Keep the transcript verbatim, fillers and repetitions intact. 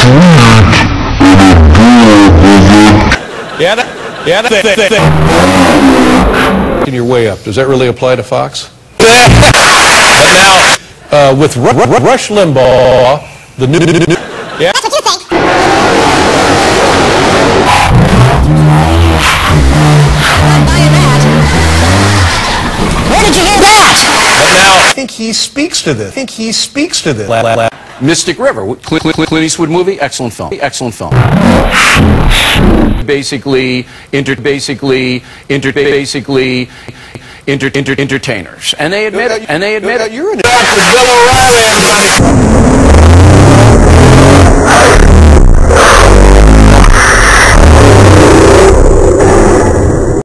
Yeah, that, yeah, that, that, that, that. In your way up, does that really apply to Fox? But now, uh, with Ru Ru Rush Limbaugh, the new, new, new yeah. That's what you think. Where did you hear that? But now, I think he speaks to this. I think he speaks to this. La, la, la. Mystic River, Clint, Clint, Clint Eastwood movie, excellent film, excellent film. Basically, inter, basically, inter, basically, inter, inter, entertainers, and they admit it, and they admit it. You're an Doctor Bill O'Reilly, everybody.